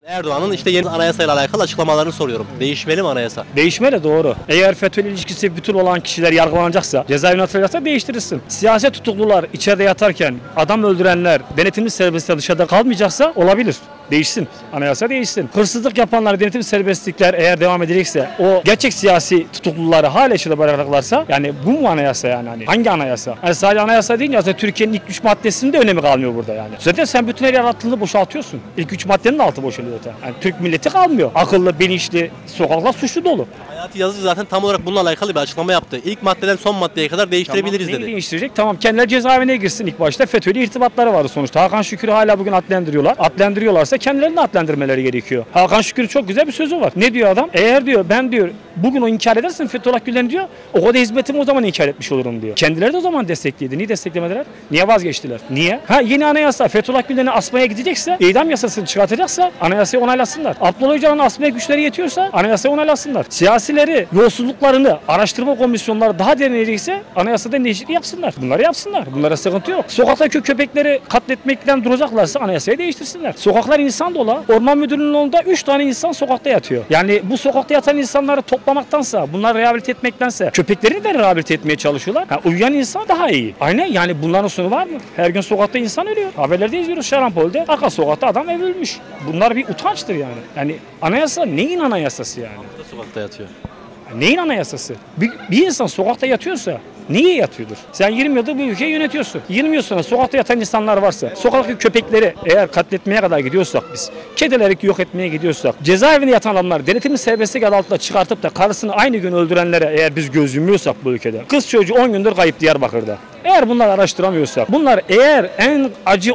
Erdoğan'ın işte yeni anayasayla alakalı açıklamalarını soruyorum. Değişmeli mi anayasa? Değişmeli, doğru. Eğer FETÖ ile ilişkisi bütün olan kişiler yargılanacaksa, cezaevine atılacaksa değiştirirsin. Siyasi tutuklular içeride yatarken adam öldürenler denetimli serbestlikte dışarıda kalmayacaksa olabilir. Değişsin. Anayasa değişsin. Hırsızlık yapanlar denetim serbestlikler eğer devam edecekse o gerçek siyasi tutukluları hala içeride bırakacaklarsa yani bu mu anayasa yani? Hani hangi anayasa? Yani sadece anayasa değil ya zaten Türkiye'nin ilk 3 maddesinin de önemi kalmıyor burada yani. Zaten sen bütün her yer altını boşaltıyorsun. İlk 3 maddenin altı boşalıyor zaten. Yani Türk milleti kalmıyor. Akıllı, bilinçli, sokaklar suçlu dolu. Hayati Yazıcı zaten tam olarak bununla alakalı bir açıklama yaptı. İlk maddeden son maddeye kadar değiştirebiliriz Neyi dedi. değiştirecek? Tamam, kendileri cezaevine girsin ilk başta. FETÖ'yle irtibatları vardı sonuçta. Hakan Şükür'ü hala bugün adlendiriyorlar. Adlendiriyorlarsa kendilerini adlendirmeleri gerekiyor. Hakan Şükür'ün çok güzel bir sözü var. Ne diyor adam? Eğer diyor ben diyor bugün o inkar edersin Fethullah Gülen'i diyor. O kadar hizmetimi o zaman inkar etmiş olurum diyor. Kendileri de o zaman destekledi. Niye desteklemediler? Niye vazgeçtiler? Niye? Yeni anayasa Fethullah Gülen'i asmaya gidecekse, idam yasasını çıkartacaksa anayasayı onaylasınlar. Abdullah Öcalan'ın asmaya güçleri yetiyorsa anayasayı onaylasınlar. Siyasileri, yolsuzluklarını, araştırma komisyonları daha derinleyecekse anayasada değişiklik yapsınlar. Bunları yapsınlar. Bunlara sıkıntı yok. Sokaktaki köpekleri katletmekten duracaklarsa anayasayı değiştirsinler. Sokaklar insan dolu. Orman Müdürlüğü'nün önünde 3 tane insan sokakta yatıyor. Yani bu sokakta yatan insanları toplamaktansa, bunları rehabilite etmektense köpekleri de rehabilite etmeye çalışıyorlar. Uyuyan insan daha iyi. Aynen, yani bunların sonu var mı? Her gün sokakta insan ölüyor. Haberlerde izliyoruz, Şarampol'de arka sokakta adam ev ölmüş. Bunlar bir utançtır yani. Yani anayasa neyin anayasası yani? Sokakta yatıyor. Neyin anayasası? Bir insan sokakta yatıyorsa niye yatıyordur? Sen 20 yıldır bu ülkeyi yönetiyorsun. 20 yıl sonra sokakta yatan insanlar varsa, sokaktaki köpekleri eğer katletmeye kadar gidiyorsak biz, kedileri yok etmeye gidiyorsak, cezaevinde yatan adamlar denetimli serbestlik adı altında çıkartıp da karısını aynı gün öldürenlere eğer biz göz yumuyorsak bu ülkede, kız çocuğu 10 gündür kayıp Diyarbakır'da. Eğer bunları araştıramıyorsak, bunlar eğer en acı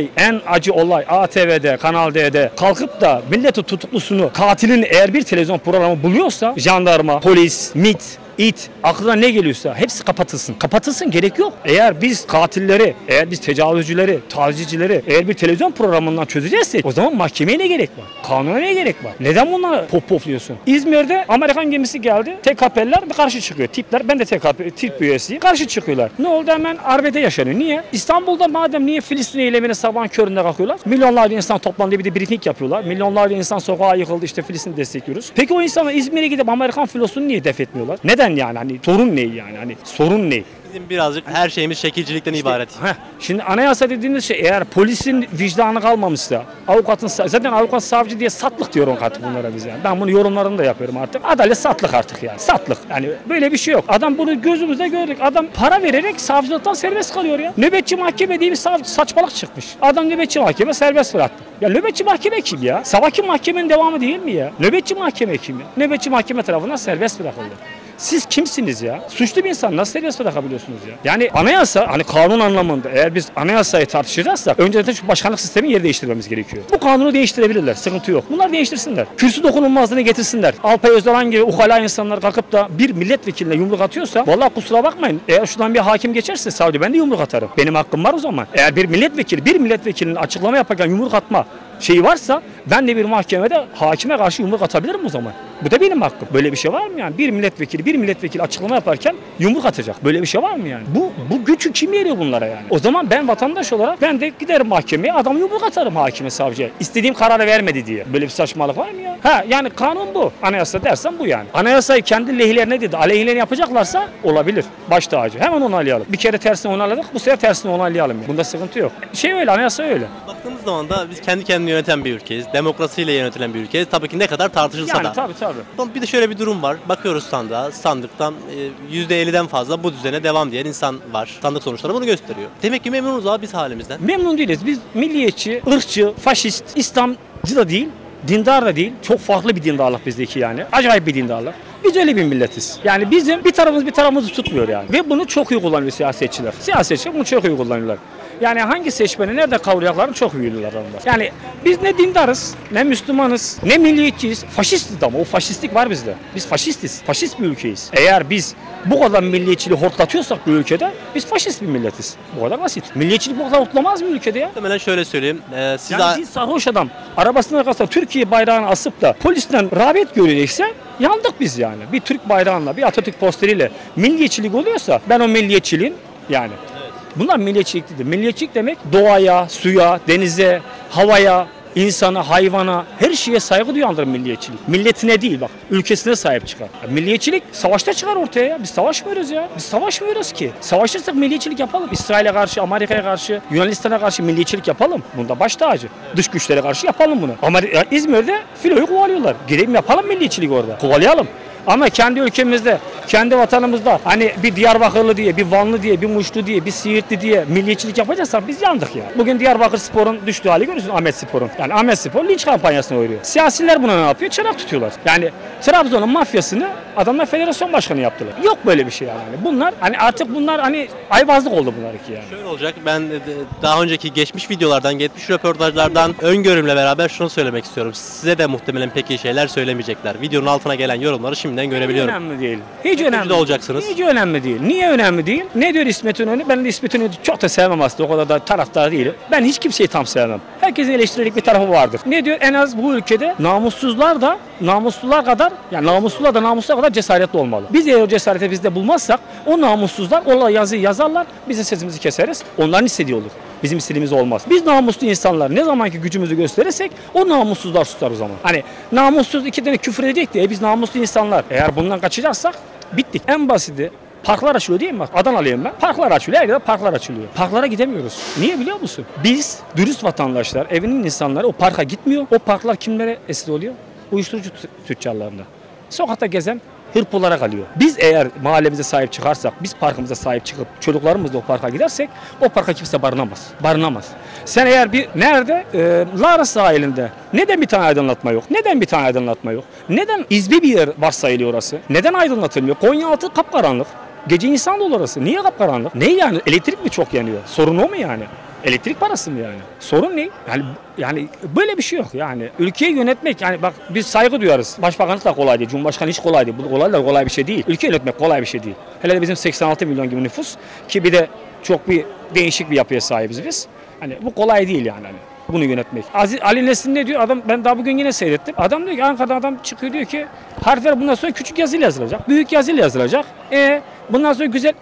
olay ATV'de, Kanal D'de kalkıp da milleti tutuklusunu, katilin eğer bir televizyon programı buluyorsa, jandarma, polis, MİT, aklına ne geliyorsa hepsi kapatılsın. Kapatılsın, gerek yok. Eğer biz katilleri, eğer biz tecavüzcüleri, tacizcileri eğer bir televizyon programından çözeceğiz, o zaman mahkemeye ne gerek var? Kanuna ne gerek var? Neden bunları pofluyorsun? İzmir'de Amerikan gemisi geldi. TKP'liler bir karşı çıkıyor. Tipler, ben de TKP tip üyesiyim. Karşı çıkıyorlar. Ne oldu? Hemen arbede yaşanıyor. Niye? İstanbul'da madem niye Filistin eylemine sabahın köründe kalkıyorlar? Milyonlarca insan toplandı, bir de briefing yapıyorlar. Milyonlarca insan sokağa yıkıldı, işte Filistin'i destekliyoruz. Peki o insanlar İzmir'e gidip Amerikan filosunu niye def etmiyorlar? Neden yani? Hani sorun ne yani? Hani sorun ne? Bizim birazcık her şeyimiz şekilcilikten ibaret. Şimdi anayasa dediğiniz şey eğer polisin vicdanı kalmamışsa, avukatın, zaten avukat savcı diye satlık diyorum artık bunlara biz yani. Ben bunu yorumlarını da yapıyorum artık. Adalet satlık artık yani. Satlık. Yani böyle bir şey yok. Adam bunu gözümüzde gördük. Adam para vererek savcılıktan serbest kalıyor ya. Nöbetçi mahkeme diye bir saçmalık çıkmış. Adam nöbetçi mahkeme serbest bıraktı. Ya nöbetçi mahkeme kim ya? Sabahki mahkemenin devamı değil mi ya? Nöbetçi mahkeme kim ya? Nöbetçi mahkeme tarafından serbest bırakıldı. Siz kimsiniz ya? Suçlu bir insan nasıl serbest bırakabiliyorsunuz ya? Yani anayasa, hani kanun anlamında eğer biz anayasayı tartışacaksak önce şu başkanlık sistemini yer değiştirmemiz gerekiyor. Bu kanunu değiştirebilirler, sıkıntı yok. Bunlar değiştirsinler. Kürsü dokunulmazlığını getirsinler. Alpay Özdağan gibi ukala insanlar kalkıp da bir milletvekiline yumruk atıyorsa vallahi kusura bakmayın. Eğer şuradan bir hakim geçerse savcı ben de yumruk atarım. Benim hakkım var o zaman. Eğer bir milletvekilinin açıklama yaparken yumruk atma şeyi varsa ben de bir mahkemede hakime karşı yumruk atabilirim o zaman. Bu da benim hakkım. Böyle bir şey var mı yani? Bir milletvekili açıklama yaparken yumruk atacak. Böyle bir şey var mı yani? Bu gücü kim veriyor bunlara yani? O zaman ben vatandaş olarak ben de giderim mahkemeye, adamı yumruk atarım hakime, savcıya. İstediğim kararı vermedi diye. Böyle bir saçmalık var mı ya? Yani kanun bu. Anayasa dersen bu yani. Anayasayı kendi lehlerine değil de aleyhlerine yapacaklarsa olabilir. Baş tacı. Hemen onaylayalım. Bir kere tersine onayladık, bu sefer tersine onaylayalım. Yani. Bunda sıkıntı yok. Öyle, anayasa öyle. Baktığımız zaman da biz kendi kendini yöneten bir ülkeyiz. Demokrasiyle yönetilen bir ülkeyiz. Tabii ki ne kadar tartışılsa yani, da. Tabii. Bir de şöyle bir durum var. Bakıyoruz sandıktan %50'den fazla bu düzene devam diyen insan var. Sandık sonuçları bunu gösteriyor. Demek ki memnunuz abi biz halimizden. Memnun değiliz. Biz milliyetçi, ırkçı, faşist, İslamcı da değil, dindar da değil. Çok farklı bir dindarlık bizdeki yani. Acayip bir dindarlık. Biz öyle bir milletiz. Yani bizim bir tarafımızı tutmuyor yani. Ve bunu çok iyi kullanıyor siyasetçiler. Siyasetçiler bunu çok iyi kullanıyorlar. Yani hangi seçmeni nerede kavuracaklarını çok iyi biliyorlar onlar. Yani biz ne dindarız, ne Müslümanız, ne milliyetçiyiz. Faşistiz ama o faşistlik var bizde. Biz faşistiz. Faşist bir ülkeyiz. Eğer biz bu kadar milliyetçiliği hortlatıyorsak bu ülkede biz faşist bir milletiz. Bu kadar basit. Milliyetçilik bu kadar hortlamaz mı ülkede ya? Muhtemelen şöyle söyleyeyim. Yani bir sarhoş adam arabasının arkasında Türkiye bayrağını asıp da polisten rağbet görecekse yandık biz yani. Bir Türk bayrağıyla, bir Atatürk posteriyle milliyetçilik oluyorsa ben o milliyetçiliğin yani bunlar milliyetçilik değildir. Milliyetçilik demek doğaya, suya, denize, havaya, insana, hayvana, her şeye saygı duyandır milliyetçilik. Milletine değil bak, ülkesine sahip çıkar. Milliyetçilik savaşta çıkar ortaya ya. Biz savaşmıyoruz ya. Biz savaşmıyoruz ki. Savaşırsak milliyetçilik yapalım. İsrail'e karşı, Amerika'ya karşı, Yunanistan'a karşı milliyetçilik yapalım. Bunda baş tacı. Dış güçlere karşı yapalım bunu. Ama İzmir'de filoyu kovalıyorlar. Gidelim yapalım milliyetçilik orada. Kovalayalım. Ama kendi ülkemizde, kendi vatanımızda hani bir Diyarbakırlı diye, bir Vanlı diye, bir Muşlu diye, bir Siirtli diye milliyetçilik yapacaksak biz yandık ya. Bugün Diyarbakırspor'un düştüğü hali görüyorsun, Ahmetspor'un. Yani Ahmetspor linç kampanyasına uğruyor. Siyasiler buna ne yapıyor? Çırak tutuyorlar. Yani Trabzon'un mafyasını adamlar federasyon başkanı yaptılar. Yok böyle bir şey yani. Bunlar hani artık bunlar hani ayvazlık oldu bunlar iki yani. Şöyle olacak, ben daha önceki geçmiş videolardan, geçmiş röportajlardan öngörümle beraber şunu söylemek istiyorum. Size de muhtemelen pek iyi şeyler söylemeyecekler. Videonun altına gelen yorumları şimdiden görebiliyorum. Hiç önemli değil. Hiç önemli de olacaksınız. Hiç önemli değil. Niye önemli değil? Ne diyor İsmet İnönü? Ben de İsmet İnönü'nü çok da sevmem aslında. O kadar da taraftar değilim. Ben hiç kimseyi tam sevmem. Herkesin eleştirilik bir tarafı vardır. Ne diyor? En az bu ülkede namussuzlar da namuslular kadar, yani namuslular da namuslular kadar cesaretli olmalı. Biz eğer o cesareti bizde bulmazsak o namussuzlar o yazıyı yazarlar. Biz de sesimizi keseriz. Onların istediği olur. Bizim istediğimiz olmaz. Biz namuslu insanlar ne zamanki gücümüzü gösterirsek o namussuzlar susar o zaman. Hani namussuz iki tane küfür edecek diye biz namuslu insanlar eğer bundan kaçacaksak bittik. En basiti parklar açılıyor değil mi? Bak Adanalıyım ben. Parklar açılıyor. Her yerde parklar açılıyor. Parklara gidemiyoruz. Niye biliyor musun? Biz dürüst vatandaşlar, evinin insanları o parka gitmiyor. O parklar kimlere esir oluyor? Uyuşturucu tüccarlarına. Sokakta gezen hırpolara kalıyor. Biz eğer mahallemize sahip çıkarsak, biz parkımıza sahip çıkıp çocuklarımızla o parka gidersek o parka kimse barınamaz. Barınamaz. Sen eğer bir nerede? Lara sahilinde. Neden bir tane aydınlatma yok? Neden bir tane aydınlatma yok? Neden izbe bir yer varsayılıyor orası? Neden aydınlatılmıyor? Konyaaltı kapkaranlık. Gece insan dolu orası. Niye kapkaranlık? Ne yani? Elektrik mi çok yanıyor? Sorun o mu yani? Elektrik parası mı yani? Sorun ne? Yani böyle bir şey yok yani. Ülkeyi yönetmek yani bak biz saygı duyarız. Başbakanlık da kolay değil. Cumhurbaşkanı hiç kolay değil. Bu kolay bir şey değil. Ülke yönetmek kolay bir şey değil. Hele de bizim 86 milyon gibi nüfus ki bir de çok bir değişik bir yapıya sahibiz biz. Hani bu kolay değil yani hani bunu yönetmek. Ali Nesin ne diyor? Adam ben daha bugün yine seyrettim. Adam diyor ki Ankara'da adam çıkıyor diyor ki harfler bundan sonra küçük yazıyla yazılacak. Büyük yazıyla yazılacak. Bundan sonra güzel.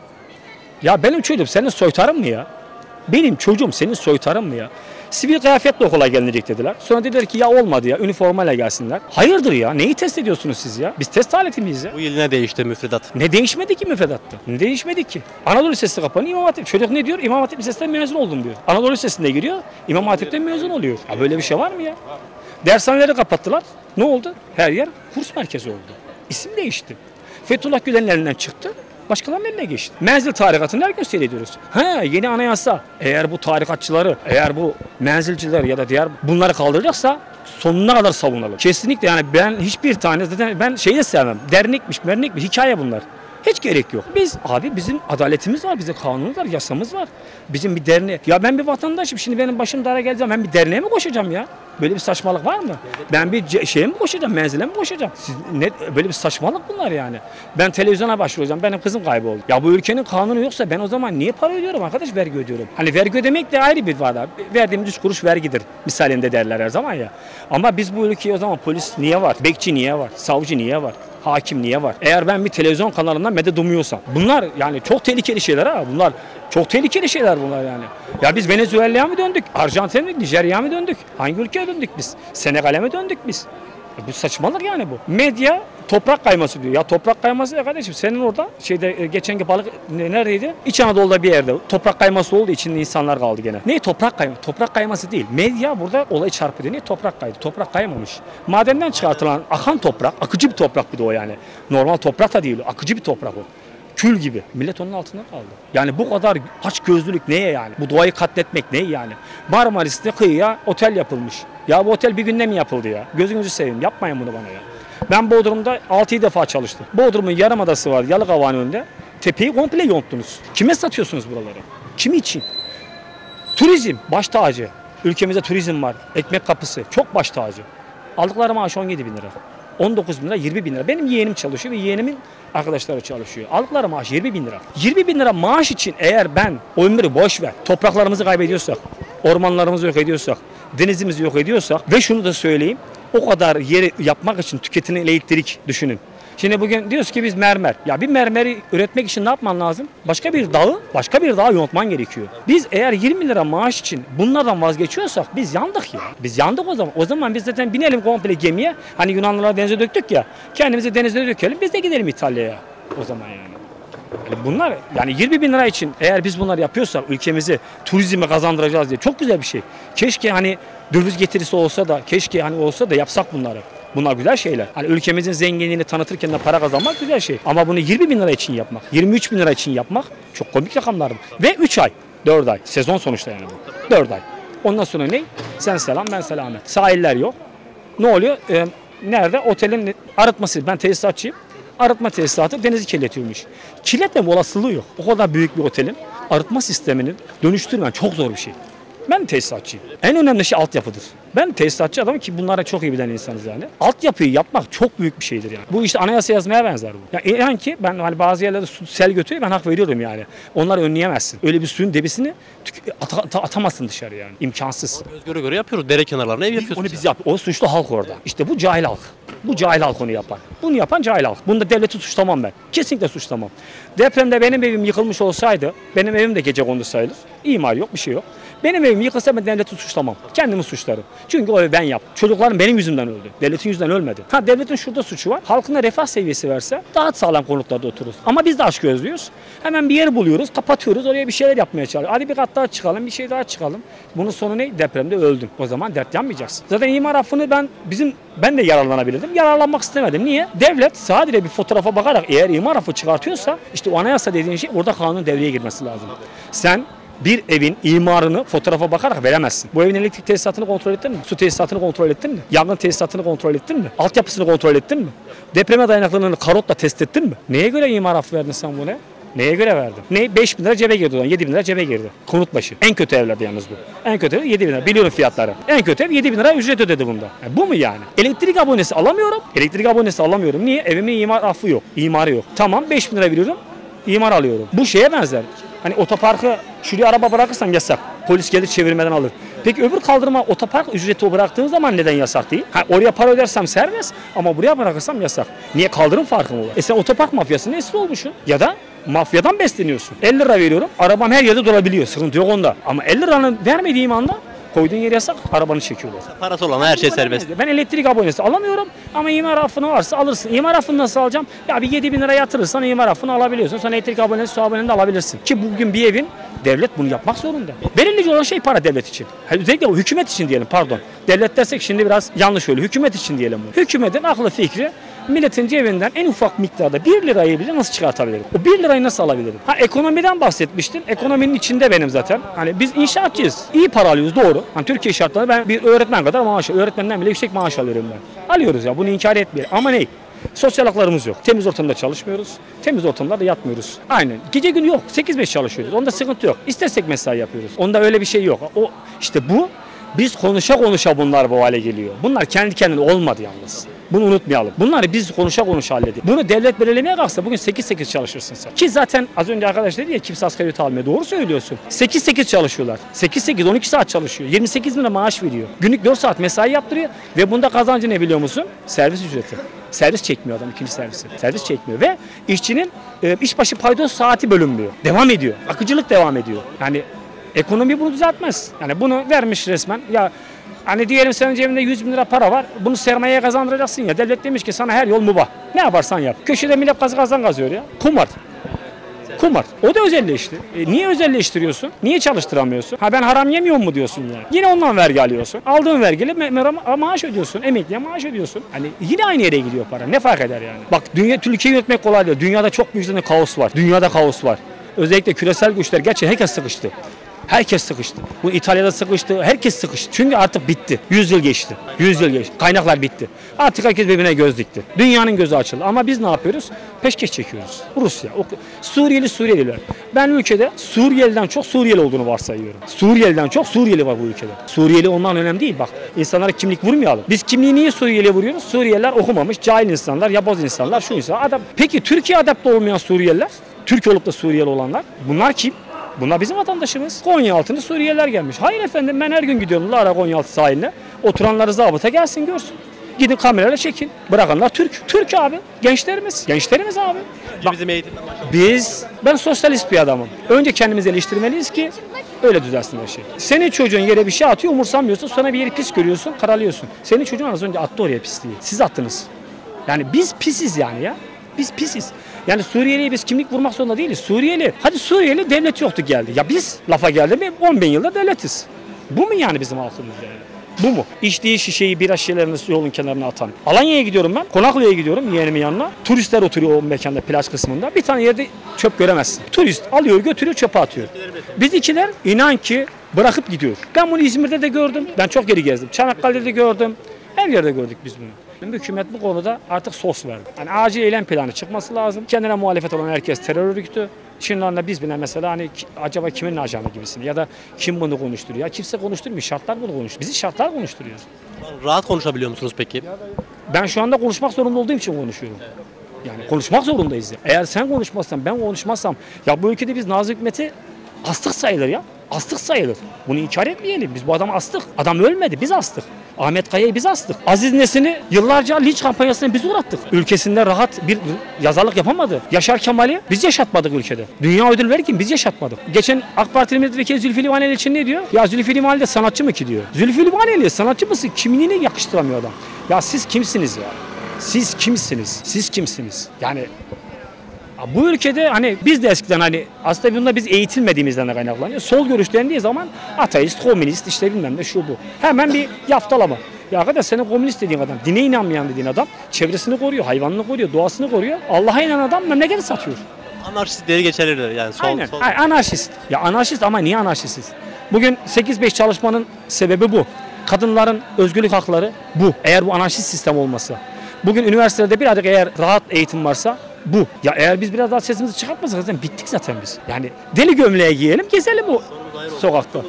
Ya benim çocuğum senin soytarın mı ya? Benim çocuğum senin soytarın mı ya? Sivil kıyafetle okula gelinecek dediler. Sonra dediler ki ya olmadı ya üniformayla gelsinler. Hayırdır ya? Neyi test ediyorsunuz siz ya? Biz test aleti miyiz ya? Bu yıl ne değişti müfredat? Ne değişmedi ki müfredatta? Ne değişmedi ki? Anadolu Lisesi kapanıyor, İmam Hatip. Çocuk ne diyor? İmam Hatip Lisesi'nden mezun oldum diyor. Anadolu Lisesi'nde giriyor, İmam Hatip'ten mezun oluyor. Ya böyle bir şey var mı ya? Dershaneleri kapattılar. Ne oldu? Her yer kurs merkezi oldu. İsim değişti. Fethullah Gülen'in elinden çıktı. Başkalarının eline geçti. Menzil tarikatını her gün seyrediyoruz. Yeni anayasa eğer bu tarikatçıları, eğer bu menzilciler ya da diğer bunları kaldıracaksa sonuna kadar savunalım. Kesinlikle yani ben hiçbir tane zaten ben şeyi de sevmem. Dernekmiş, hikaye bunlar. Hiç gerek yok. Bizim adaletimiz var, bizim kanunumuz var, yasamız var. Bizim bir dernek. Ya ben bir vatandaşım. Şimdi benim başım dara geleceğim. Ben bir derneğe mi koşacağım ya? Böyle bir saçmalık var mı? Ben bir şeye mi koşacağım? Menzile mi koşacağım? Böyle bir saçmalık bunlar yani. Ben televizyona başvuracağım. Benim kızım kayboldu. Ya bu ülkenin kanunu yoksa ben o zaman niye para ödüyorum arkadaş? Vergi ödüyorum. Hani vergi ödemek de ayrı bir var. Verdiğimiz 3 kuruş vergidir. Misalinde derler her zaman ya. Ama biz bu ülkeye o zaman polis niye var? Bekçi niye var? Savcı niye var? Hakim niye var? Eğer ben bir televizyon kanalından medet umuyorsam bunlar yani çok tehlikeli şeyler ha. Bunlar çok tehlikeli şeyler bunlar yani. Ya biz Venezuela'ya mı döndük? Arjantin'e mi? Nijerya'ya mı döndük? Hangi ülkeye döndük biz? Senegal'e mi döndük biz? Bu saçmalık yani bu. Medya toprak kayması diyor. Ya toprak kayması ya kardeşim senin orada geçenki balık neredeydi? İç Anadolu'da bir yerde. Toprak kayması olduğu için insanlar kaldı gene. Ne toprak kayması? Toprak kayması değil. Medya burada olayı çarpıtıyor. Ne toprak kaydı? Toprak kaymamış. Madenden çıkartılan akan toprak, akıcı bir toprak bir de o yani. Normal toprak da değil. Akıcı bir toprak o. Kül gibi. Millet onun altında kaldı. Yani bu kadar açgözlülük neye yani? Bu doğayı katletmek neye yani? Marmaris'te kıyıya otel yapılmış. Ya bu otel bir günde mi yapıldı ya? Gözünüzü seveyim. Yapmayın bunu bana ya. Ben Bodrum'da 6-7 defa çalıştım. Bodrum'un yarımadası var Yalıkavak'ın önünde. Tepeyi komple yonttunuz. Kime satıyorsunuz buraları? Kim için? Turizm baş tacı. Ülkemizde turizm var. Ekmek kapısı. Çok baş tacı. Aldıkları maaş 17 bin lira. 19 bin lira, 20 bin lira. Benim yeğenim çalışıyor ve yeğenimin arkadaşları çalışıyor. Aldıkları maaş 20 bin lira. 20 bin lira maaş için eğer ben ömrü boş ver, topraklarımızı kaybediyorsak, ormanlarımızı yok ediyorsak, denizimizi yok ediyorsak ve şunu da söyleyeyim, o kadar yeri yapmak için tüketilen elektrik düşünün. Şimdi bugün diyoruz ki biz mermer. Ya bir mermeri üretmek için ne yapman lazım? Başka bir dağı yontman gerekiyor. Biz eğer 20 lira maaş için bunlardan vazgeçiyorsak biz yandık ya. Biz yandık o zaman. O zaman biz zaten binelim komple gemiye. Hani Yunanlılar denize döktük ya. Kendimizi denize dökelim. Biz de gidelim İtalya'ya. O zaman yani. Yani bunlar yani 20 bin lira için eğer biz bunları yapıyorsak ülkemizi turizme kazandıracağız diye çok güzel bir şey. Keşke hani döviz getirisi olsa da keşke hani olsa da yapsak bunları. Bunlar güzel şeyler. Hani ülkemizin zenginliğini tanıtırken de para kazanmak güzel şey. Ama bunu 20 bin lira için yapmak, 23 bin lira için yapmak çok komik rakamlar. Ve 3 ay, 4 ay. Sezon sonuçta yani bu. 4 ay. Ondan sonra ne? Sen selam, ben selamet. Sahiller yok. Ne oluyor? Nerede? Otelin arıtması. Ben tesisatçıyım. Arıtma tesisatı denizi kirletiyormuş. Kirletmeme olasılığı yok. O kadar büyük bir otelin arıtma sisteminin dönüştürmen çok zor bir şey. Ben tesisatçıyım. En önemli şey altyapıdır. Ben tesisatçı adamım ki bunlara çok iyi bilen insanız yani. Altyapıyı yapmak çok büyük bir şeydir yani. Bu işte anayasa yazmaya benzer bu. Yani inan ki ben hani bazı yerlerde su sel götürüyor ben hak veriyorum yani. Onları önleyemezsin. Öyle bir suyun debisini atamazsın dışarı yani. İmkansız. Göz göre göre yapıyoruz. Dere kenarlarına ev yapıyoruz. Onu biz yapıyoruz. O suçlu halk orada. İşte bu cahil halk. Bu cahil halk onu yapar. Bunu yapan cahil halk. Bunda devleti suçlamam ben. Kesinlikle suçlamam. Depremde benim evim yıkılmış olsaydı, benim evim de gecekondu sayılır. İmar yok, bir şey yok. Benim evim yıkılsa ben devleti suçlamam. Kendimi suçlarım. Çünkü o evi ben yaptım. Çocuklarım benim yüzümden öldü. Devletin yüzünden ölmedi. Ha devletin şurada suçu var. Halkına refah seviyesi verse daha sağlam konutlarda otururuz. Ama biz de aç gözlüyoruz. Hemen bir yer buluyoruz, kapatıyoruz. Oraya bir şeyler yapmaya çalışıyoruz. Hadi bir kat daha çıkalım, bir şey daha çıkalım. Bunun sonu ne? Depremde öldüm. O zaman dert yanmayacaksın. Zaten imar affını ben de yararlanabilirdim. Yararlanmak istemedim. Niye? Devlet sadece bir fotoğrafa bakarak eğer imar affı çıkartıyorsa işte o anayasa dediğin şey orada kanunun devreye girmesi lazım. Sen bir evin imarını fotoğrafa bakarak veremezsin. Bu evin elektrik tesisatını kontrol ettin mi? Su tesisatını kontrol ettin mi? Yangın tesisatını kontrol ettin mi? Altyapısını kontrol ettin mi? Depreme dayanıklılığını karotla test ettin mi? Neye göre imar affı verdin sen buna? Neye göre verdin? Ne? 5 bin lira cebe girdi. 7 bin lira cebe girdi. Konut başı. En kötü evlerde yalnız bu. En kötü ev 7 bin lira. Biliyorum fiyatları. En kötü ev 7 bin lira ücret ödedi bunda. Yani bu mu yani? Elektrik abonesi alamıyorum. Elektrik abonesi alamıyorum. Niye? Evimin imar affı yok. İmarı yok. Tamam 5 bin lira veriyorum. İmar alıyorum. Bu şeye benzer. Hani otoparkı şuraya araba bırakırsam yasak. Polis gelir çevirmeden alır. Peki öbür kaldırıma otopark ücreti bıraktığın zaman neden yasak değil? Ha, oraya para ödersem serbest ama buraya bırakırsam yasak. Niye kaldırım farkı mı var? Sen otopark mafyasının esiri olmuşsun. Ya da mafyadan besleniyorsun. 50 lira veriyorum. Arabam her yerde durabiliyor. Sıkıntı yok onda. Ama 50 liranın vermediğim anda koyduğun yere yasak, arabanı çekiyorlar. Parası olan her şey serbest. Ben elektrik abonesi alamıyorum ama imar affını varsa alırsın. İmar affını nasıl alacağım? Ya bir 7 bin lira yatırırsan imar affını alabiliyorsun. Sonra elektrik abonesi, su abonesi de alabilirsin. Ki bugün bir evin devlet bunu yapmak zorunda. Belirleyici olan şey para devlet için. Özellikle o hükümet için diyelim pardon. Devlet dersek şimdi biraz yanlış oluyor. Hükümet için diyelim bunu. Hükümetin aklı fikri milletin cebinden en ufak miktarda 1 lirayı bile nasıl çıkartabilirim? O 1 lirayı nasıl alabilirim? Ha ekonomiden bahsetmiştin. Ekonominin içinde benim zaten. Hani biz inşaatçıyız. İyi para alıyoruz doğru. Hani Türkiye şartlarında ben bir öğretmen kadar maaş alıyorum. Öğretmenden bile yüksek maaş alıyorum ben. Alıyoruz ya bunu inkar etmeyelim. Ama ne? Sosyal haklarımız yok. Temiz ortamda çalışmıyoruz. Temiz ortamlarda yatmıyoruz. Aynen. Gece gün yok. 8-5 çalışıyoruz. Onda sıkıntı yok. İstersek mesai yapıyoruz. Onda öyle bir şey yok. O işte bu biz konuşa bunlar bu hale geliyor. Bunlar kendi kendine olmadı yalnız. Bunu unutmayalım. Bunları biz konuşa halledik. Bunu devlet belirlemeye kalksa bugün 8-8 çalışırsın sen. Ki zaten az önce arkadaş dedi ya kimse asgari ücret almıyor. Doğru söylüyorsun. 8-8 çalışıyorlar. 8-8 12 saat çalışıyor. 28 bin lira maaş veriyor. Günlük 4 saat mesai yaptırıyor ve bunda kazancı ne biliyor musun? Servis ücreti. Servis çekmiyor adam ikinci servisi. Servis çekmiyor ve işçinin işbaşı paydos saati bölünmüyor. Devam ediyor. Akıcılık devam ediyor. Yani ekonomi bunu düzeltmez. Yani bunu vermiş resmen. Ya hani diyelim senin cebinde 100 bin lira para var. Bunu sermayeye kazandıracaksın ya. Devlet demiş ki sana her yol mübah. Ne yaparsan yap. Köşede millet kazan kazıyor ya. Kumar. Kumar. O da özelleşti. Niye özelleştiriyorsun? Niye çalıştıramıyorsun? Ha ben haram yemiyorum mu diyorsun yani. Yine ondan vergi alıyorsun. Aldığın vergiyle maaş ödüyorsun. Emekliye maaş ödüyorsun. Hani yine aynı yere gidiyor para. Ne fark eder yani? Bak Türkiye'yi yönetmek kolay değil. Dünyada çok büyük kaos var. Dünyada kaos var. Özellikle küresel güçler. Gerçi herkes sıkıştı. Herkes sıkıştı. Bu İtalya'da sıkıştı. Herkes sıkıştı. Çünkü artık bitti. 100 yıl geçti. 100 yıl geçti. Kaynaklar bitti. Artık herkes birbirine göz dikti. Dünyanın gözü açıldı. Ama biz ne yapıyoruz? Peşkeş çekiyoruz. Rusya. Suriyeliler. Ben ülkede Suriyeliden çok Suriyeli olduğunu varsayıyorum. Suriyeliden çok Suriyeli var bu ülkede. Suriyeli ondan önemli değil. Bak insanlara kimlik vurmayalım. Biz kimliği niye Suriyeli'ye vuruyoruz? Suriyeliler okumamış, cahil insanlar, yabancı insanlar, şu insan. Peki Türkiye adapte olmayan Suriyeliler, Türk olup da Suriyeli olanlar, bunlar kim? Bunlar bizim vatandaşımız. Konyaaltı'nda Suriyeliler gelmiş. Hayır efendim ben her gün gidiyorum Lara Konyaaltı sahiline. Oturanları zabıta gelsin görsün. Gidin kamerayla çekin. Bırakanlar Türk. Türk abi. Gençlerimiz. Gençlerimiz abi. Bak, Bizim eğitimden başlayalım. ben sosyalist bir adamım. Önce kendimizi eleştirmeliyiz ki öyle düzelsin her şey. Senin çocuğun yere bir şey atıyor, umursamıyorsun. Sonra bir yeri pis görüyorsun, karalıyorsun. Senin çocuğun az önce attı oraya pisliği. Siz attınız. Yani biz pisiz yani ya. Biz pisiz. Yani Suriyeli'ye biz kimlik vurmak zorunda değiliz. Hadi Suriyeli devlet yoktu geldi. Ya biz lafa geldi mi 10 bin yılda devletiz. Bu mu yani bizim halkımız yani? Bu mu? İçtiği şişeyi, bira şişelerini yolun kenarına atan. Alanya'ya gidiyorum ben. Konaklı'ya gidiyorum yeğenimin yanına. Turistler oturuyor o mekanda, plaj kısmında. Bir tane yerde çöp göremezsin. Turist alıyor, götürüyor, çöpe atıyor. Bizimkiler inan ki bırakıp gidiyor. Ben bunu İzmir'de de gördüm. Ben çok geri gezdim. Çanakkale'de de gördüm. Her yerde gördük biz bunu. Hükümet bu konuda artık sos verdi. Yani acil eylem planı çıkması lazım. Kendine muhalefet olan herkes terör örgütü. Çinlerle biz bile mesela hani acaba kimin ajanı gibisini ya da kim bunu konuşturuyor? Ya kimse konuşturmuyor. Şartlar bunu konuşturuyor. Bizi şartlar konuşturuyor. Rahat konuşabiliyor musunuz peki? Ben şu anda konuşmak zorunda olduğum için konuşuyorum. Yani konuşmak zorundayız ya. Eğer sen konuşmazsan, ben konuşmazsam ya bu ülkede biz Nazım Hikmet'i astık sayılır ya. Astık sayılır. Bunu inkar etmeyelim. Biz bu adamı astık. Adam ölmedi. Biz astık. Ahmet Kaya'yı biz astık. Aziz Nesin'i yıllarca linç kampanyasına biz uğrattık. Ülkesinde rahat bir yazarlık yapamadı. Yaşar Kemal'i biz yaşatmadık ülkede. Dünya ödül verirken biz yaşatmadık. Geçen AK Partili milletvekili Zülfü Livaneli için ne diyor? Ya Zülfü Livaneli de sanatçı mı ki diyor. Zülfü Livaneli sanatçı mısın? Kimliğini yakıştıramıyor adam. Ya siz kimsiniz ya? Siz kimsiniz? Siz kimsiniz? Yani bu ülkede hani biz de eskiden hani aslında bunda biz eğitilmediğimizden de kaynaklanıyor. Sol görüş dendiği zaman ateist, komünist işte bilmem ne şu bu. Hemen bir yaftalama. Ya arkadaş senin komünist dediğin adam, dine inanmayan dediğin adam çevresini koruyor, hayvanını koruyor, doğasını koruyor. Allah'a inanan adam memleketi satıyor. Anarşistleri geçerlidir yani. Aynen. Anarşist. Ya anarşist ama niye anarşistiz? Bugün 8-5 çalışmanın sebebi bu. Kadınların özgürlük hakları bu. Eğer bu anarşist sistem olmasa. Bugün üniversitede birazcık eğer rahat eğitim varsa bu. Ya eğer biz biraz daha sesimizi çıkartmasak zaten bittik zaten biz. Yani deli gömleği giyelim, gezelim bu sokakta.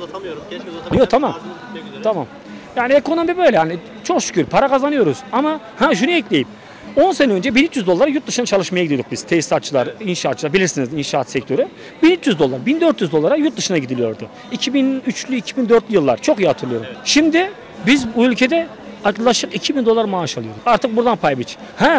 Yok tamam. Tamam. Yani ekonomi böyle yani çok şükür para kazanıyoruz ama şunu ekleyeyim. 10 sene önce 1300 dolar yurt dışına çalışmaya gidiyorduk biz. Tesisatçılar, inşaatçılar bilirsiniz inşaat sektörü. 1300 dolar, 1400 dolara yurt dışına gidiliyordu. 2003'lü 2004'lü yıllar çok iyi hatırlıyorum. Şimdi biz bu ülkede yaklaşık 2000 dolar maaş alıyoruz. Artık buradan pay biç.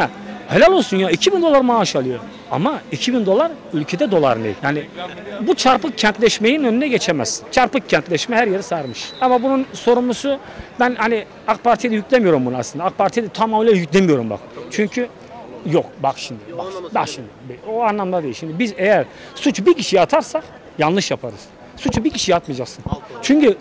Helal olsun ya 2000 dolar maaş alıyor. Ama 2000 dolar ülkede dolar ne? Yani bu çarpık kentleşmenin önüne geçemez. Çarpık kentleşme her yeri sarmış. Ama bunun sorumlusu ben hani AK Parti'ye de yüklemiyorum bunu aslında. AK Parti'ye de tamamıyla yüklemiyorum bak. Çünkü yok bak şimdi. Bak şimdi. O anlamda değil. Şimdi biz eğer suçu bir kişiye atarsak yanlış yaparız. Suçu bir kişiye atmayacaksın. Çünkü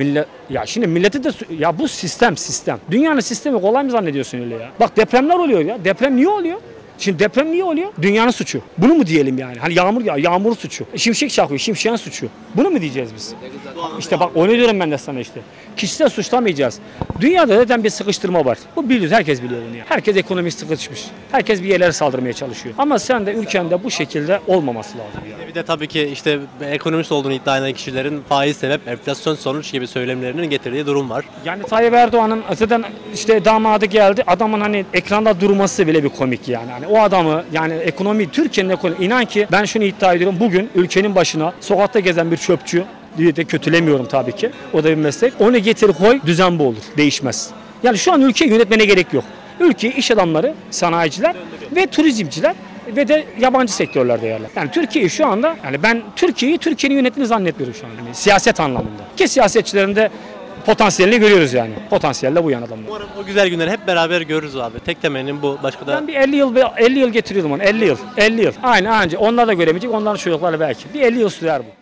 şimdi milleti de ya bu sistem. Dünyanın sistemi kolay mı zannediyorsun öyle ya? Bak depremler oluyor ya. Deprem niye oluyor? Şimdi deprem niye oluyor? Dünyanın suçu. Bunu mu diyelim yani? Hani yağmur ya, yağmur suçu. Şimşek çakıyor, şimşeğin suçu. Bunu mu diyeceğiz biz? İşte bak onu diyorum ben de sana işte. Kişisel suçlamayacağız. Dünyada zaten bir sıkıştırma var. Bu biliyoruz, herkes biliyor bunu ya. Herkes ekonomik sıkışmış. Herkes bir yerlere saldırmaya çalışıyor. Ama sen de ülkende bu şekilde olmaması lazım ya. Bir de tabii ki işte ekonomist olduğunu iddia eden kişilerin faiz sebep, enflasyon sonuç gibi söylemlerinin getirdiği durum var. Yani Tayyip Erdoğan'ın zaten işte damadı geldi. Adamın hani ekranda durması bile bir komik yani. Hani o adamı yani ekonomi, Türkiye'nin ekonomi inan ki ben şunu iddia ediyorum. Bugün ülkenin başına sokakta gezen bir çöpçü diye de kötülemiyorum tabii ki. O da bir meslek. Onu getir koy düzen bu olur. Değişmez. Yani şu an ülkeyi yönetmene gerek yok. Ülkeyi iş adamları, sanayiciler ve turizmciler ve de yabancı sektörlerde yerler. Yani Türkiye şu anda yani ben Türkiye'nin yönettiğini zannetmiyorum şu an. Yani siyaset anlamında. Ki siyasetçilerin de potansiyelini görüyoruz yani. Potansiyelle bu yan adamlar. Umarım o güzel günleri hep beraber görürüz abi. Tek temennim bu. Başka da... Ben bir 50 yıl getiriyordum onu. 50 yıl. Aynı anca. Onlar da göremeyecek. Onların çocukları belki. Bir 50 yıl sürer bu.